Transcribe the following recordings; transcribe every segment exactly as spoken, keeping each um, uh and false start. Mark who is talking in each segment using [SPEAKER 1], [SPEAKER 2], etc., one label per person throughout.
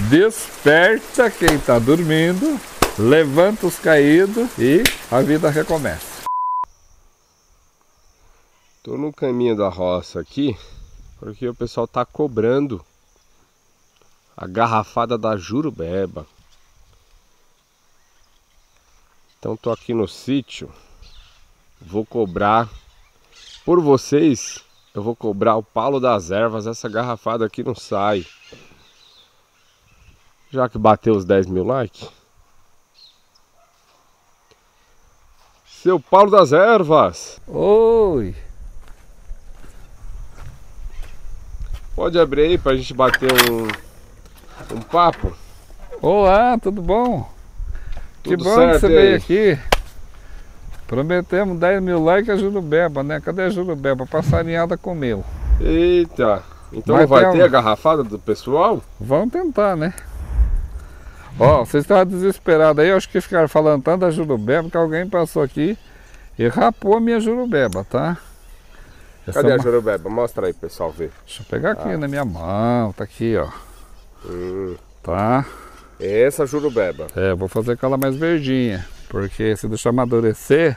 [SPEAKER 1] Desperta quem tá dormindo, levanta os caídos e a vida recomeça.
[SPEAKER 2] Tô no caminho da roça aqui, porque o pessoal tá cobrando a garrafada da jurubeba. Então tô aqui no sítio, vou cobrar por vocês, eu vou cobrar o Paulo das Ervas, essa garrafada aqui não sai. Já que bateu os dez mil likes. Seu Paulo das Ervas!
[SPEAKER 1] Oi!
[SPEAKER 2] Pode abrir aí pra gente bater um, um papo?
[SPEAKER 1] Olá, tudo bom?
[SPEAKER 2] Tudo
[SPEAKER 1] que bom
[SPEAKER 2] certo,
[SPEAKER 1] que você
[SPEAKER 2] aí?
[SPEAKER 1] veio aqui. Prometemos dez mil likes a jurubeba, né? Cadê a jurubeba? A passarinhada comeu.
[SPEAKER 2] Eita! Então
[SPEAKER 1] Mas
[SPEAKER 2] vai
[SPEAKER 1] tem
[SPEAKER 2] ter
[SPEAKER 1] um-
[SPEAKER 2] a garrafada do pessoal?
[SPEAKER 1] Vamos tentar, né? Ó, vocês estavam desesperados aí, eu acho que ficaram falando tanto da jurubeba que alguém passou aqui e rapou a minha jurubeba, tá? Essa
[SPEAKER 2] Cadê
[SPEAKER 1] é
[SPEAKER 2] a
[SPEAKER 1] uma-
[SPEAKER 2] jurubeba? Mostra aí, pessoal, ver.
[SPEAKER 1] Deixa eu pegar aqui
[SPEAKER 2] Ah.
[SPEAKER 1] na minha mão, tá aqui, ó.
[SPEAKER 2] Hum,
[SPEAKER 1] Tá?
[SPEAKER 2] essa jurubeba.
[SPEAKER 1] É, vou fazer com ela mais verdinha, porque se deixar amadurecer,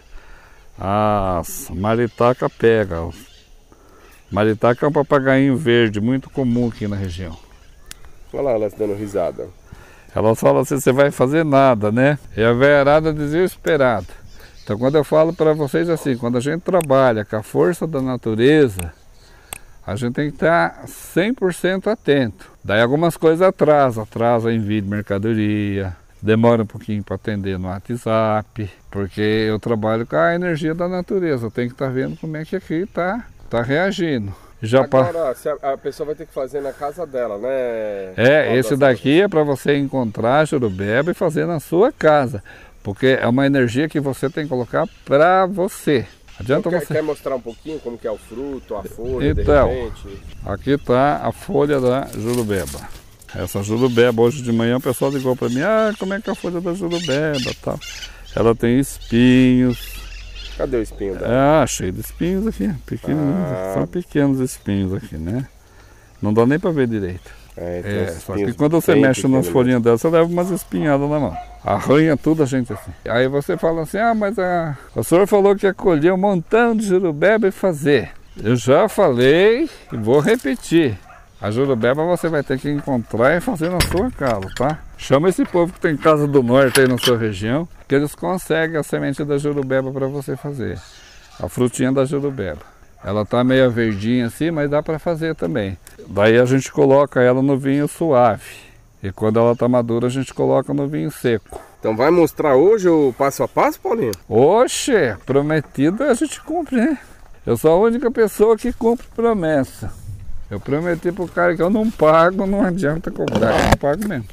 [SPEAKER 1] as maritaca pega. Maritaca é um papagainho verde, muito comum aqui na região.
[SPEAKER 2] Olha lá elas dando risada.
[SPEAKER 1] Elas falam assim, você vai fazer nada, né? E a veiarada desesperada. Então quando eu falo para vocês assim, quando a gente trabalha com a força da natureza, a gente tem que estar cem por cento atento. Daí algumas coisas atrasam, atrasa envio de mercadoria, demora um pouquinho para atender no WhatsApp, porque eu trabalho com a energia da natureza, eu tenho que estar vendo como é que aqui está tá reagindo. Já pa-
[SPEAKER 2] Agora, se a, a pessoa vai ter que fazer na casa dela, né?
[SPEAKER 1] É,
[SPEAKER 2] Paulo
[SPEAKER 1] esse
[SPEAKER 2] das
[SPEAKER 1] daqui é para você encontrar a jurubeba e fazer na sua casa, porque é uma energia que você tem que colocar para você. Adianta
[SPEAKER 2] Quer,
[SPEAKER 1] você.
[SPEAKER 2] quer mostrar um pouquinho como que é o fruto, a folha,
[SPEAKER 1] Então.
[SPEAKER 2] de repente?
[SPEAKER 1] Aqui está a folha da jurubeba. Essa jurubeba, hoje de manhã o pessoal ligou para mim, ah, como é que é a folha da jurubeba, tal. Ela tem espinhos.
[SPEAKER 2] Cadê o espinho dela?
[SPEAKER 1] Ah, cheio de espinhos aqui, pequenininhos,
[SPEAKER 2] Ah.
[SPEAKER 1] são pequenos espinhos aqui, né? Não dá nem para ver direito.
[SPEAKER 2] É, tem
[SPEAKER 1] É,
[SPEAKER 2] uns
[SPEAKER 1] só que
[SPEAKER 2] espinhos
[SPEAKER 1] quando você
[SPEAKER 2] bem
[SPEAKER 1] mexe nas
[SPEAKER 2] pequenos
[SPEAKER 1] folhinhas dela, você leva umas espinhadas na mão. Arranha tudo a gente assim. Aí você fala assim, ah, mas a... o senhor falou que ia colher um montão de jurubeba e fazer. Eu já falei e vou repetir. A jurubeba você vai ter que encontrar e fazer na sua casa, tá? Chama esse povo que tem casa do norte aí na sua região, que eles conseguem a semente da jurubeba para você fazer. A frutinha da jurubeba. Ela tá meio verdinha assim, mas dá para fazer também. Daí a gente coloca ela no vinho suave. E quando ela tá madura, a gente coloca no vinho seco.
[SPEAKER 2] Então vai mostrar hoje o passo a passo, Paulinho?
[SPEAKER 1] Oxe, prometido a gente cumpre, né? Eu sou a única pessoa que cumpre promessa. Eu prometi pro cara que eu não pago, não adianta cobrar, eu não pago mesmo.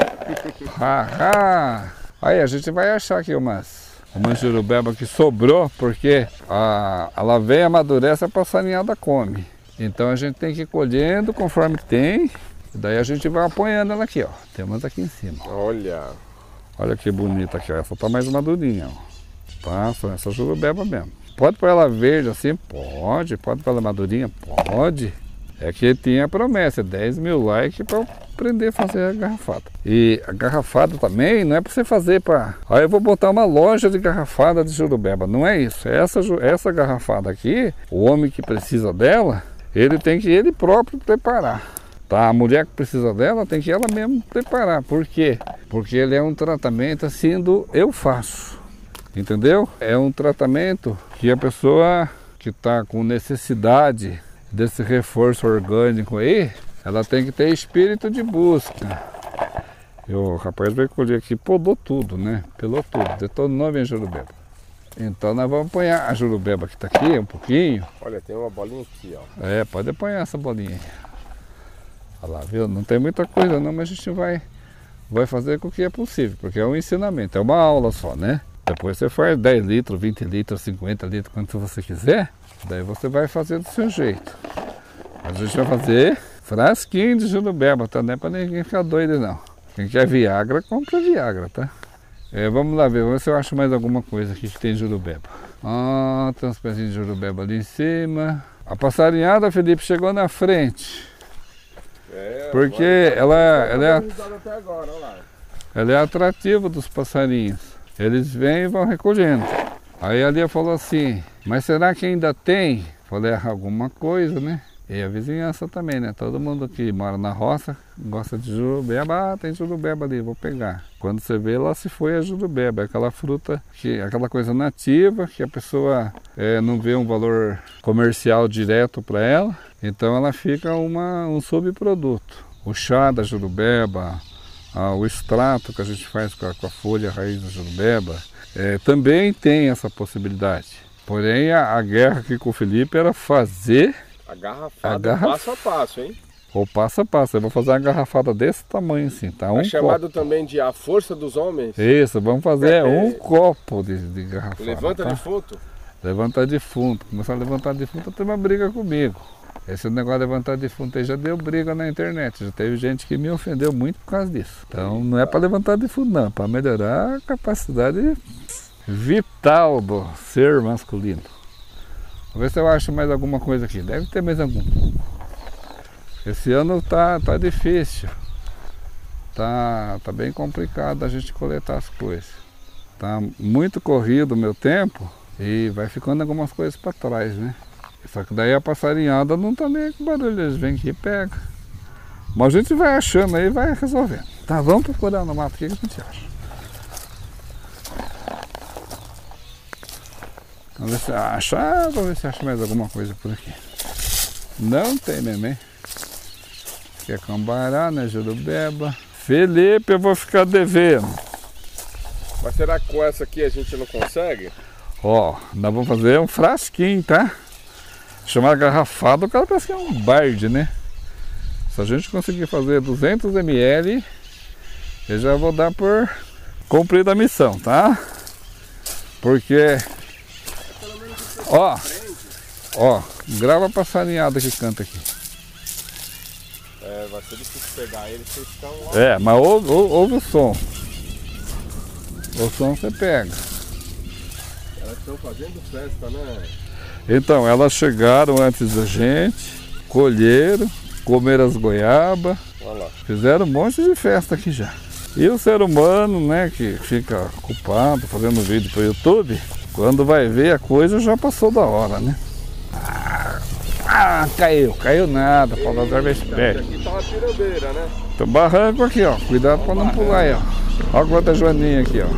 [SPEAKER 1] Haha. Aí a gente vai achar aqui umas, uma jurubeba que sobrou, porque a, ela vem, amadurece, a passarinhada come. Então a gente tem que ir colhendo conforme tem, e daí a gente vai apoiando ela aqui, ó. Tem umas aqui em cima.
[SPEAKER 2] Olha.
[SPEAKER 1] Olha que bonita aqui, ó. Essa tá mais madurinha, ó. Tá, só essa jurubeba mesmo. Pode pôr ela verde assim? Pode. Pode pôr ela madurinha? Pode. É que tinha a promessa, dez mil likes para eu aprender a fazer a garrafada. E a garrafada também não é para você fazer para... Aí eu vou botar uma loja de garrafada de jurubeba. Não é isso. Essa, ju- essa garrafada aqui, o homem que precisa dela, ele tem que ele próprio preparar. Tá? A mulher que precisa dela tem que ela mesmo preparar. Por quê? Porque ele é um tratamento assim do eu faço. Entendeu? É um tratamento que a pessoa que está com necessidade desse reforço orgânico aí, ela tem que ter espírito de busca. E o rapaz veio colher aqui, podou tudo, né? Pelou tudo, detonou a minha jurubeba. Então nós vamos apanhar a jurubeba que está aqui, um pouquinho.
[SPEAKER 2] Olha, tem uma bolinha aqui, ó.
[SPEAKER 1] É, pode apanhar essa bolinha aí. Olha lá, viu? Não tem muita coisa não, mas a gente vai, vai fazer com o que é possível, porque é um ensinamento, é uma aula só, né? Depois você faz dez litros, vinte litros, cinquenta litros, quanto você quiser. Daí você vai fazer do seu jeito. A gente vai fazer frasquinho de jurubeba, tá? Não é pra ninguém ficar doido não. Quem quer Viagra, compra Viagra, tá? É, vamos lá ver, vamos ver se eu acho mais alguma coisa aqui que tem jurubeba. Ah, tem uns pezinhos de jurubeba ali em cima. A passarinhada, Felipe, chegou na frente.
[SPEAKER 2] É,
[SPEAKER 1] porque
[SPEAKER 2] agora,
[SPEAKER 1] ela, ela, é,
[SPEAKER 2] até agora, olha lá.
[SPEAKER 1] ela é atrativa dos passarinhos. Eles vêm e vão recolhendo. Aí a Lia falou assim, mas será que ainda tem? Falei, é alguma coisa, né? E a vizinhança também, né? Todo mundo que mora na roça gosta de jurubeba. Ah, tem jurubeba ali, vou pegar. Quando você vê, lá se foi a jurubeba. É aquela fruta, que, aquela coisa nativa, que a pessoa é, não vê um valor comercial direto para ela. Então ela fica uma, um subproduto. O chá da jurubeba, ah, o extrato que a gente faz com a, com a folha, a raiz da jurubeba, é, também tem essa possibilidade. Porém, a, a guerra aqui com o Felipe era fazer...
[SPEAKER 2] A garrafada,
[SPEAKER 1] a garraf...
[SPEAKER 2] passo a passo, hein?
[SPEAKER 1] Ou passo a passo. Eu vou fazer uma garrafada desse tamanho assim, tá? Um
[SPEAKER 2] é chamado
[SPEAKER 1] copo.
[SPEAKER 2] também de a força dos homens.
[SPEAKER 1] Isso, vamos fazer é, um copo de, de garrafada.
[SPEAKER 2] Levanta
[SPEAKER 1] tá?
[SPEAKER 2] defunto?
[SPEAKER 1] Levantar defunto. Começar a levantar defunto, tem uma briga comigo. Esse negócio de levantar defunto aí já deu briga na internet. Já teve gente que me ofendeu muito por causa disso. Então não é para levantar defunto, não. É para melhorar a capacidade vital do ser masculino. Vou ver se eu acho mais alguma coisa aqui. Deve ter mais algum. Esse ano tá, tá difícil. Tá, tá bem complicado a gente coletar as coisas. Tá muito corrido o meu tempo e vai ficando algumas coisas para trás, né? Só que daí a passarinhada não tá nem com barulho. Eles vêm aqui e pegam. Mas a gente vai achando aí e vai resolvendo. Tá, vamos procurar no mato. O que, que a gente acha? Vamos ver se acha, vamos ver se acha mais alguma coisa por aqui. Não tem mesmo, hein? Aqui é cambará, né? Jurubeba. Felipe, eu vou ficar devendo.
[SPEAKER 2] Mas será que com essa aqui a gente não consegue?
[SPEAKER 1] Ó, nós vamos fazer um frasquinho, tá? Chamar garrafada, o cara parece que é um bard, né? Se a gente conseguir fazer duzentos mililitros, eu já vou dar por cumprida a missão, tá? Porque... Ó, ó, grava a passarinhada que canta aqui.
[SPEAKER 2] É, vai ser difícil pegar eles, vocês estão lá.
[SPEAKER 1] É, mas ouve, ouve, ouve o som. O som você pega.
[SPEAKER 2] Elas estão fazendo festa, né?
[SPEAKER 1] Então, elas chegaram antes da gente, colheram, comeram as goiabas,
[SPEAKER 2] olha lá.
[SPEAKER 1] Fizeram um monte de festa aqui já. E o ser humano, né, que fica ocupado fazendo vídeo para o YouTube, quando vai ver a coisa já passou da hora, né? Ah, ah caiu, caiu nada, Paulo Azar esperto.
[SPEAKER 2] Aqui tá uma pirambeira, né?
[SPEAKER 1] Tem um barranco aqui, ó. Cuidado para não pular aí, ó. Olha quanta joaninha aqui, ó.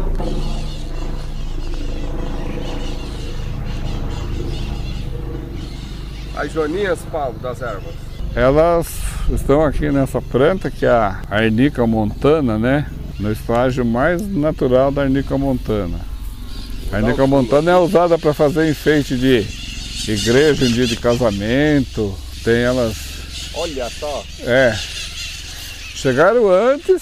[SPEAKER 2] As joaninhas, Paulo, das ervas.
[SPEAKER 1] Elas estão aqui nessa planta que é a Arnica montana, né? No estágio mais natural da Arnica montana. A Arnica montana é usada para fazer enfeite de igreja em dia de casamento. Tem elas...
[SPEAKER 2] Olha só!
[SPEAKER 1] É. Chegaram antes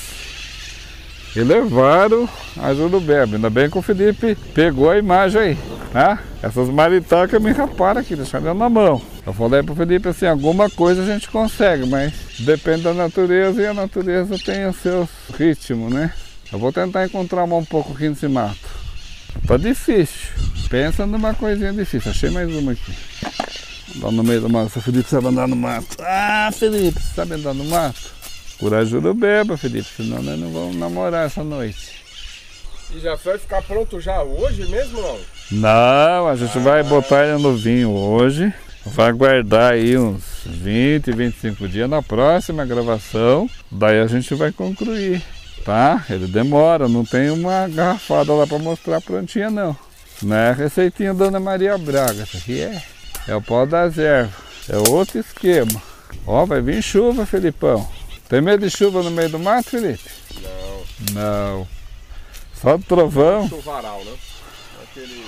[SPEAKER 1] e levaram a jurubeba. Ainda bem que o Felipe pegou a imagem aí, né? Essas maritacas me raparam aqui, deixaram ela na mão. Eu falei pro Felipe assim, alguma coisa a gente consegue, mas depende da natureza e a natureza tem os seus ritmos, né? Eu vou tentar encontrar uma um pouco aqui nesse mato. Tá difícil. Pensa numa coisinha difícil. Achei mais uma aqui. Lá no meio do mato. O Felipe sabe andar no mato. Ah, Felipe, você sabe andar no mato? Curar jurubeba, Felipe, senão nós não vamos namorar essa noite.
[SPEAKER 2] E já vai ficar pronto já hoje mesmo, não?
[SPEAKER 1] Não, a gente ah. vai botar ele no vinho hoje. Vai guardar aí uns vinte, vinte e cinco dias na próxima gravação. Daí a gente vai concluir, tá? Ele demora, não tem uma garrafada lá para mostrar prontinha não. Não é a receitinha da Dona Maria Braga, isso aqui é, é o pó das ervas. É outro esquema. Ó, vai vir chuva, Felipão. Tem medo de chuva no meio do mato, Felipe?
[SPEAKER 2] Não.
[SPEAKER 1] Não. Só do trovão.
[SPEAKER 2] Chuvaral, né? Aquele...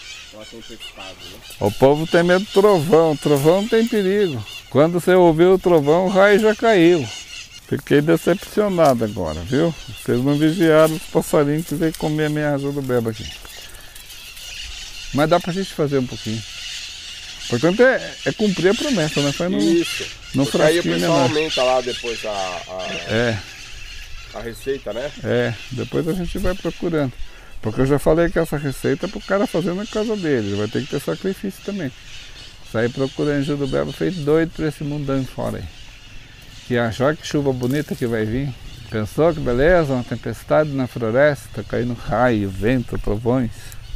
[SPEAKER 2] Né?
[SPEAKER 1] O povo tem medo do trovão, o trovão não tem perigo. Quando você ouviu o trovão, o raio já caiu. Fiquei decepcionado agora, viu? Vocês não vigiaram os passarinhos que veio comer a minha jurubeba aqui. Mas dá pra gente fazer um pouquinho. Portanto é, é cumprir a promessa, né? Foi no,
[SPEAKER 2] Isso.
[SPEAKER 1] No frasquinho,
[SPEAKER 2] aí o pessoal aumenta lá depois a, a,
[SPEAKER 1] é.
[SPEAKER 2] a receita, né?
[SPEAKER 1] É, depois a gente vai procurando. Porque eu já falei que essa receita é pro cara fazer na casa dele. Ele vai ter que ter sacrifício também. Sair procurando jurubeba feito doido pra esse mundão fora aí. aqui, ó. Olha que chuva bonita que vai vir. Pensou que beleza? Uma tempestade na floresta, caindo raio, vento, trovões.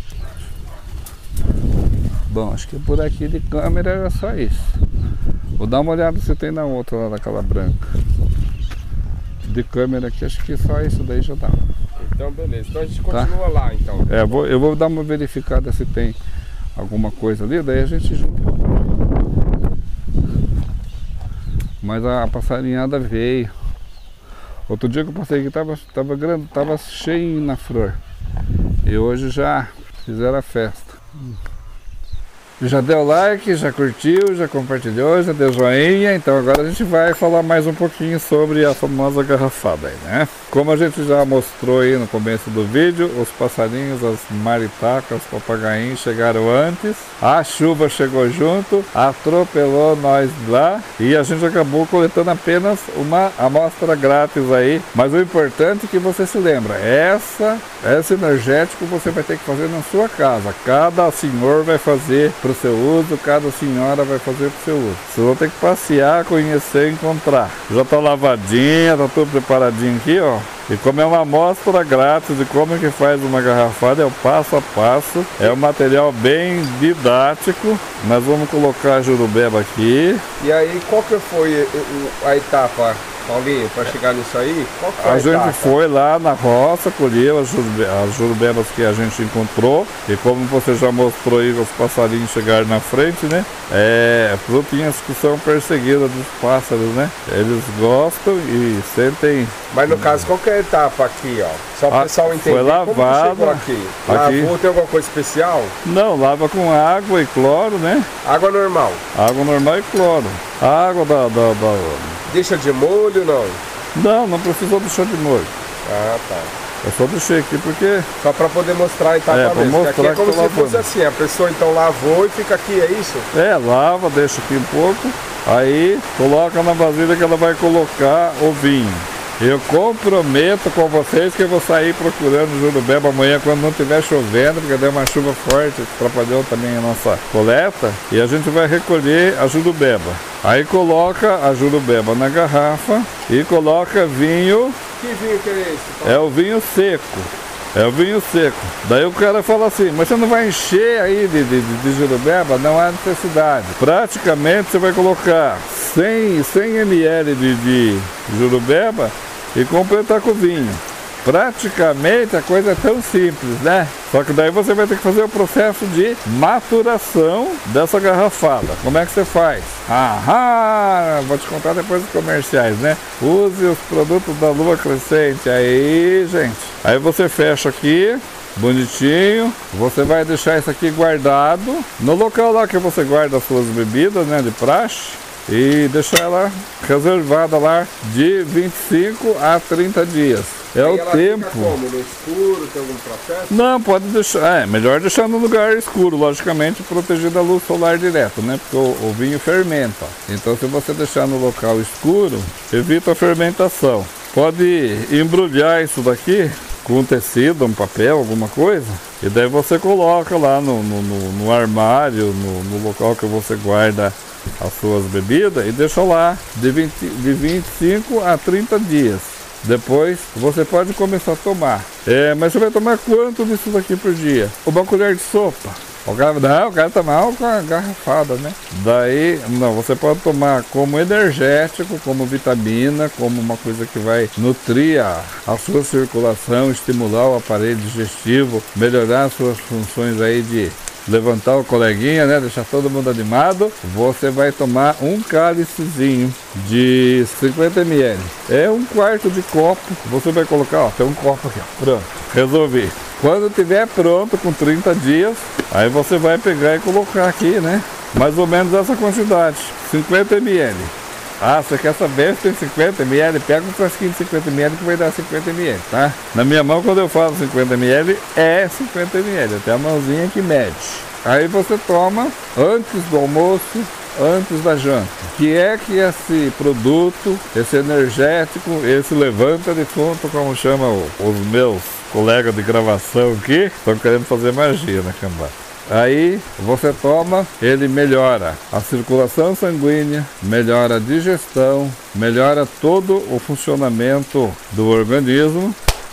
[SPEAKER 1] Bom, acho que por aqui de câmera era só isso. Vou dar uma olhada se tem na outra lá, naquela branca. De câmera aqui, acho que só isso daí já dá.
[SPEAKER 2] Então beleza, então a gente continua tá? lá então.
[SPEAKER 1] É, vou, eu vou dar uma verificada se tem alguma coisa ali, daí a gente junta. Mas a passarinhada veio. Outro dia que eu passei aqui tava, tava, grande, tava cheio na flor. E hoje já fizeram a festa. Já deu like, já curtiu, já compartilhou, já deu joinha. Então agora a gente vai falar mais um pouquinho sobre a famosa garrafada aí, né? Como a gente já mostrou aí no começo do vídeo, os passarinhos, as maritacas, os papagainhos chegaram antes. A chuva chegou junto, atropelou nós lá e a gente acabou coletando apenas uma amostra grátis aí. Mas o importante é que você se lembra, essa, esse energético você vai ter que fazer na sua casa. Cada senhor vai fazer para o seu uso, cada senhora vai fazer para o seu uso. Vocês vão ter que passear, conhecer e encontrar. Já está lavadinha, está tudo preparadinho aqui, ó. E como é uma amostra grátis de como é que faz uma garrafada, é o passo a passo, é um material bem didático. Nós vamos colocar a jurubeba aqui.
[SPEAKER 2] E aí, qual que foi a etapa, Paulinho, para chegar nisso aí? Qual que foi a,
[SPEAKER 1] a
[SPEAKER 2] etapa?
[SPEAKER 1] gente foi lá na roça, colheu as, jurube, as jurubebas que a gente encontrou. E como você já mostrou aí, os passarinhos chegaram na frente, né? É, frutinhas que são perseguidas dos pássaros, né? Eles gostam e sentem...
[SPEAKER 2] Mas no caso, qual que é a etapa aqui, ó? Só para o pessoal entender.
[SPEAKER 1] Foi lavado.
[SPEAKER 2] Como chegou aqui?
[SPEAKER 1] aqui.
[SPEAKER 2] Lavou, tem alguma coisa especial?
[SPEAKER 1] Não, lava com água e cloro, né?
[SPEAKER 2] Água normal?
[SPEAKER 1] Água normal e cloro. A água da, da, da...
[SPEAKER 2] Deixa de molho, não?
[SPEAKER 1] Não, não precisou deixar de molho.
[SPEAKER 2] Ah, tá.
[SPEAKER 1] Eu só deixei aqui porque...
[SPEAKER 2] Só para poder mostrar a etapa
[SPEAKER 1] é,
[SPEAKER 2] mesmo. Aqui é como se
[SPEAKER 1] lavando.
[SPEAKER 2] fosse assim, a pessoa então lavou e fica aqui, é isso?
[SPEAKER 1] É, lava, deixa aqui um pouco, aí coloca na vasilha que ela vai colocar o vinho. Eu comprometo com vocês que eu vou sair procurando jurubeba amanhã quando não estiver chovendo, porque deu uma chuva forte, atrapalhou também a nossa coleta, e a gente vai recolher a jurubeba. Aí coloca a jurubeba na garrafa e coloca vinho.
[SPEAKER 2] Que vinho que é esse?
[SPEAKER 1] É o vinho seco. É o vinho seco. Daí o cara fala assim, mas você não vai encher aí de, de, de jurubeba? Não há necessidade. Praticamente você vai colocar cem mililitros de, de jurubeba e completar com vinho. Praticamente a coisa é tão simples, né? Só que daí você vai ter que fazer o processo de maturação dessa garrafada. Como é que você faz? Aham! Vou te contar depois dos comerciais, né? Use os produtos da Lua Crescente aí, gente. Aí você fecha aqui, bonitinho. Você vai deixar isso aqui guardado no local lá que você guarda as suas bebidas, né? De praxe. E deixar ela reservada lá de vinte e cinco a trinta dias. É
[SPEAKER 2] aí
[SPEAKER 1] o
[SPEAKER 2] ela
[SPEAKER 1] tempo.
[SPEAKER 2] Fica como? No escuro? Tem algum processo?
[SPEAKER 1] Não, pode deixar. É melhor deixar no lugar escuro, logicamente, protegido da luz solar direto, né? Porque o, o vinho fermenta. Então, se você deixar no local escuro, evita a fermentação. Pode embrulhar isso daqui com um tecido, um papel, alguma coisa, e daí você coloca lá no, no, no, no armário, no, no local que você guarda as suas bebidas e deixa lá de, vinte, de vinte e cinco a trinta dias. Depois você pode começar a tomar. É, mas você vai tomar quanto disso daqui por dia? Uma colher de sopa. O cara, não, o cara tomar com a garrafada, né? Daí, não, você pode tomar como energético, como vitamina, como uma coisa que vai nutrir a, a sua circulação, estimular o aparelho digestivo, melhorar as suas funções aí de levantar o coleguinha, né? Deixar todo mundo animado. Você vai tomar um cálicezinho de cinquenta mililitros. É um quarto de copo. Você vai colocar, ó, tem um copo aqui, ó. Pronto, resolvi. Quando tiver pronto com trinta dias, aí você vai pegar e colocar aqui, né? Mais ou menos essa quantidade, cinquenta mililitros. Ah, você quer saber se tem cinquenta mililitros? Pega um frasquinho de cinquenta mililitros que vai dar cinquenta mililitros, tá? Na minha mão, quando eu falo cinquenta mililitros, é cinquenta mililitros. Tem a mãozinha que mede. Aí você toma antes do almoço, antes da janta. Que é que esse produto, esse energético, esse levanta defunto, como chamam os meus colegas de gravação aqui, estão querendo fazer magia na cambada. Aí você toma, ele melhora a circulação sanguínea, melhora a digestão, melhora todo o funcionamento do organismo,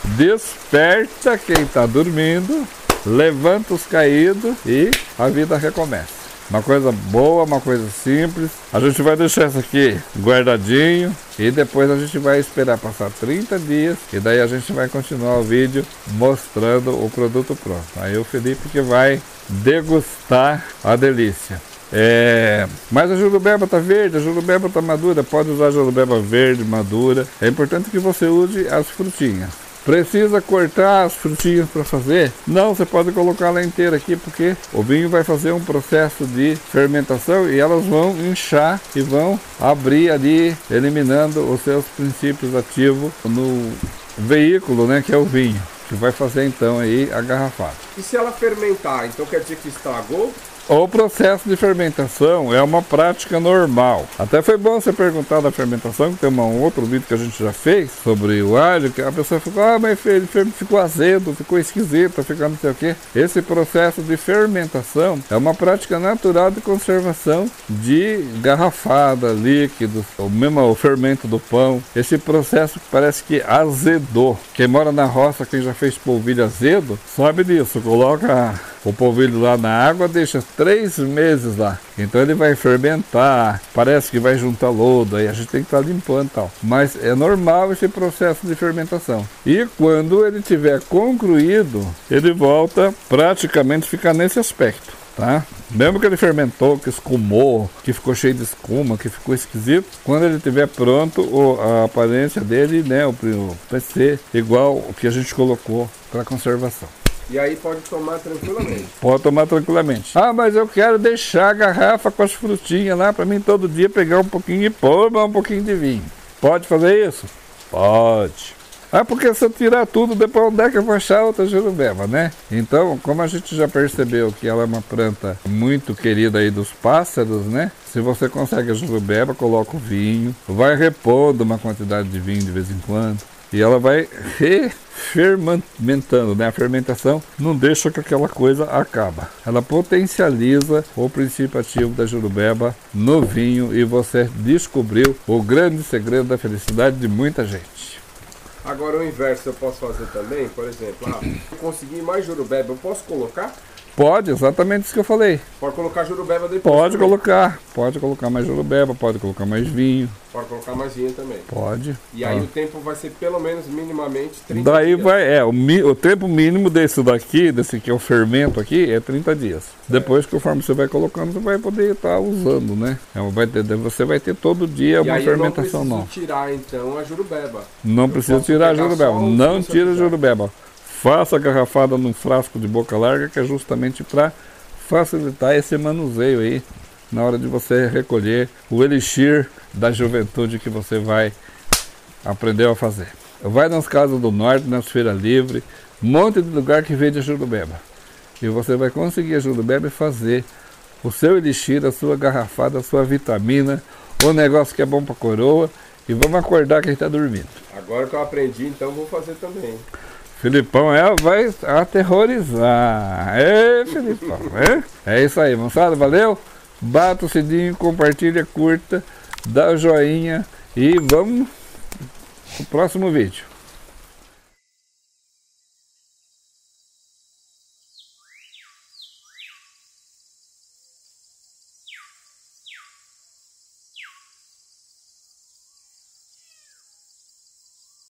[SPEAKER 1] desperta quem está dormindo, levanta os caídos e a vida recomeça. Uma coisa boa, uma coisa simples. A gente vai deixar isso aqui guardadinho e depois a gente vai esperar passar trinta dias e daí a gente vai continuar o vídeo mostrando o produto pronto. Aí o Felipe que vai degustar a delícia. É, mas a jurubeba está verde, a jurubeba está madura, pode usar a jurubeba verde, madura. É importante que você use as frutinhas. Precisa cortar as frutinhas para fazer? Não, você pode colocar ela inteira aqui, porque o vinho vai fazer um processo de fermentação e elas vão inchar e vão abrir ali, eliminando os seus princípios ativos no veículo, né, que é o vinho, que vai fazer então aí a garrafada.
[SPEAKER 2] E se ela fermentar, então quer dizer que estragou?
[SPEAKER 1] O processo de fermentação é uma prática normal. Até foi bom você perguntar da fermentação, que tem um outro vídeo que a gente já fez sobre o alho, que a pessoa ficou, ah, mas ele ficou azedo, ficou esquisito, ficou não sei o quê. Esse processo de fermentação é uma prática natural de conservação de garrafada, líquidos, o mesmo o fermento do pão. Esse processo parece que azedou. Quem mora na roça, quem já fez polvilho azedo, sabe disso. Coloca o polvilho lá na água, deixa três meses lá. Então ele vai fermentar, parece que vai juntar lodo, aí a gente tem que estar limpando e tal. Mas é normal esse processo de fermentação. E quando ele tiver concluído, ele volta praticamente ficar nesse aspecto, tá? Mesmo que ele fermentou, que escumou, que ficou cheio de escuma, que ficou esquisito, quando ele estiver pronto, a aparência dele, né, o vai ser igual o que a gente colocou para conservação.
[SPEAKER 2] E aí pode tomar tranquilamente.
[SPEAKER 1] Pode tomar tranquilamente. Ah, mas eu quero deixar a garrafa com as frutinhas lá para mim todo dia pegar um pouquinho de pão, um pouquinho de vinho. Pode fazer isso? Pode. Ah, porque se eu tirar tudo, depois onde é que eu vou achar outra jurubeba, né? Então, como a gente já percebeu que ela é uma planta muito querida aí dos pássaros, né? Se você consegue a jurubeba, coloca o vinho, vai repondo uma quantidade de vinho de vez em quando. E ela vai refermentando, né? A fermentação não deixa que aquela coisa acaba. Ela potencializa o princípio ativo da jurubeba no vinho e você descobriu o grande segredo da felicidade de muita gente.
[SPEAKER 2] Agora o inverso eu posso fazer também, por exemplo, ah, se eu conseguir mais jurubeba, eu posso colocar?
[SPEAKER 1] Pode, exatamente isso que eu falei.
[SPEAKER 2] Pode colocar jurubeba depois?
[SPEAKER 1] Pode
[SPEAKER 2] também.
[SPEAKER 1] colocar, pode colocar mais jurubeba, pode colocar mais vinho.
[SPEAKER 2] Pode colocar mais vinho também.
[SPEAKER 1] Pode.
[SPEAKER 2] E aí
[SPEAKER 1] ah.
[SPEAKER 2] o tempo vai ser pelo menos minimamente trinta
[SPEAKER 1] Daí
[SPEAKER 2] dias.
[SPEAKER 1] vai, é, o, mi, o tempo mínimo desse daqui, desse que é o fermento aqui, é trinta dias. É. Depois, conforme você vai colocando, você vai poder estar usando, né? É, vai ter, você vai ter todo dia
[SPEAKER 2] e
[SPEAKER 1] uma
[SPEAKER 2] aí
[SPEAKER 1] fermentação
[SPEAKER 2] nova.
[SPEAKER 1] Não
[SPEAKER 2] precisa tirar então a jurubeba.
[SPEAKER 1] Não
[SPEAKER 2] eu
[SPEAKER 1] precisa tirar a jurubeba, não tira a jurubeba. Faça a garrafada num frasco de boca larga, que é justamente para facilitar esse manuseio aí na hora de você recolher o elixir da juventude que você vai aprender a fazer. Vai nas casas do norte, nas feiras livres, um monte de lugar que vende a jurubeba. E você vai conseguir a jurubeba e fazer o seu elixir, a sua garrafada, a sua vitamina, o negócio que é bom para coroa. E vamos acordar quem está dormindo.
[SPEAKER 2] Agora que eu aprendi, então vou fazer também.
[SPEAKER 1] Filipão é, vai aterrorizar. É, Filipão, é? É isso aí, moçada, valeu? Bata o sininho, compartilha, curta, dá o joinha e vamos pro próximo vídeo.